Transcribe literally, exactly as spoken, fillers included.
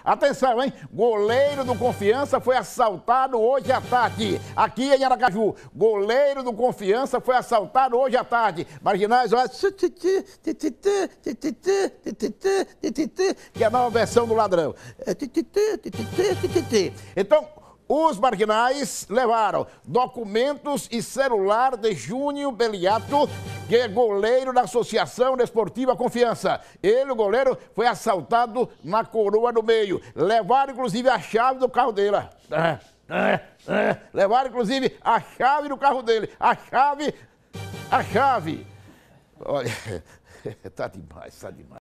Atenção, hein? Goleiro do Confiança foi assaltado hoje à tarde. Aqui em Aracaju. Goleiro do Confiança foi assaltado hoje à tarde. Marginais, olha. Que é a nova versão do ladrão. Então, os marginais levaram documentos e celular de Júnior Beliato, que é goleiro da Associação Desportiva Confiança. Ele, o goleiro, foi assaltado na Coroa do Meio. Levaram, inclusive, a chave do carro dele. É, é, é. Levaram, inclusive, a chave do carro dele. A chave, a chave. Olha, tá demais, tá demais.